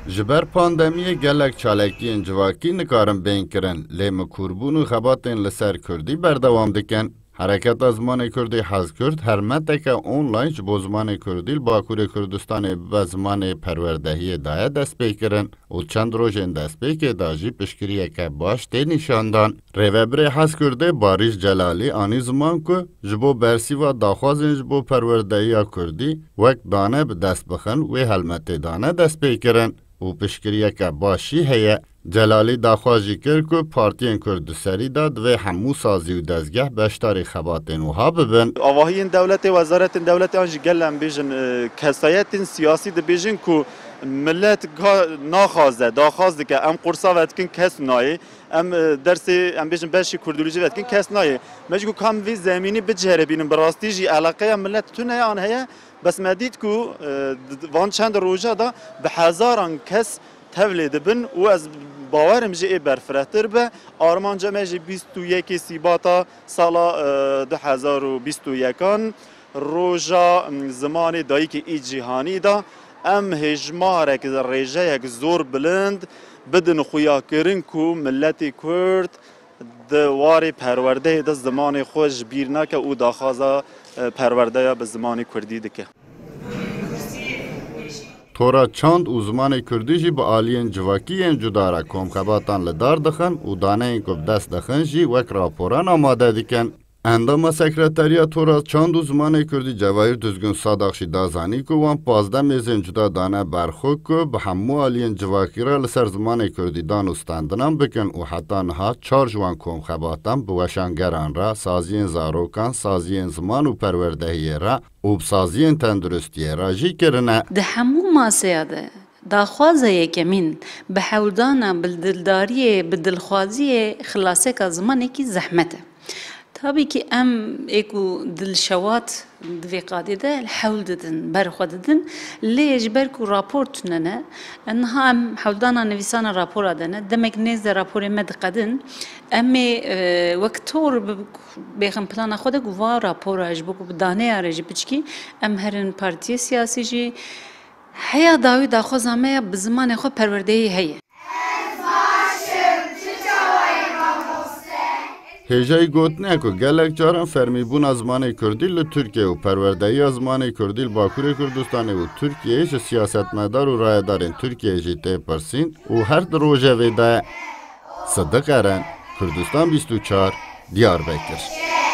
جبر پاندمیه گلک چالکی انجواکی نکارن بین کرن لیم کوربون و خباتین لسر کردی بردوام دکن. حرکت از زمان کردی حز کرد هر مدت آنلاین جبو زمان کردی باکور کردستان به زمان پروردهی دایه دست پیکرن و چند روزین دست پیک داجی پشکریه که باش تی نشاندان. ریوبر حز کرده باریش جلالی آنی زمان که جبو برسی و داخوازین جبو پروردهی کردی وقت دانه به دست بخن و حلمت دانه دست پیکرن. و پشکریه که باشی هیه جلالی داخواجی کرد که پارتین کردسری داد و همو سازی و دزگه بشتاری خباتین و ها ببن. آواهی دولت وزارت دولت آنجی گلم بیشن کسایت سیاسی ده بیشن که ملت ناخوازده داخوازده که ام قرصا وقتکن کس نایه ام درسی ام بیشن باشی کردولوژی وقتکن کس نایه مجبور کام وی زمینی بجهره بینم براستی جی علاقه ملت تونه آن هیا بس مدید که وان چند روزه دا به هزاران کس تولید بن و از باورم جی برفراتر به آرمان جمعی 21 سیباتا سال 2021 روزا زمان دایی که ای جهانی دا ام هجماره که رژه یک زور بلند بدن خویا کرن که ملت کرد دواری پرورده دا زمان خوش بیرنا که او داخوازا پرورده به زمان کردی دکه. تورا چند uzmanı Kürdi jî bi aliyên civakî yên cudara komxebatan li dar dixin û daneyên ku bi dest dixin jî wek raporan amade dikin. Endama Sekreteriya Tora çand uzmanı Kürdi Cevahir Düzgün Sadaxşî dazanî ku wan 15 mêzên cuda dane berxwe ku bi hemû aliyên civakî re li ser zimanê Kurdî dan û standinan bikin û heta niha 4 ji wan komxebatan bi weşangeran re, saziyên zarokan, saziyên ziman û perwerdehiyê re û bi saziyên tenduristiyê re jî kirine. Di hemû masaya de daxwaza yekemîn bi hewldana bi dildariye bi dilxwaziyê xilaseka zimanekî zehmet e. Tabii ki em eko dilşewat divê qadê de hewl didin, berxwe didin lê ji ber ku rapor tunene niha em hewldana nivîsana rapora dene demek nêz de raporê me diqedin em ê wek tor bêxin plana xwe de ku va rapora ji bo ku bi daneya re jî biçikî em herin partiyê siyasî jî heya dawî daxwaza me ya bi zimanê xwe perwerdeyî heye. Hêjayî gotinê ku gelek caran fermîbûna zimanê Kurdî li Tirkiye û perwerdehiya zimanê Kurdî li Bakurê Kurdistanê û Tirkiyeyê ji siyasetmedar û rayedarên Tirkiyeyê jî tê pirsîn û her di rojevê de Sidik Eren, Kurdistan 24, Diyarbekir.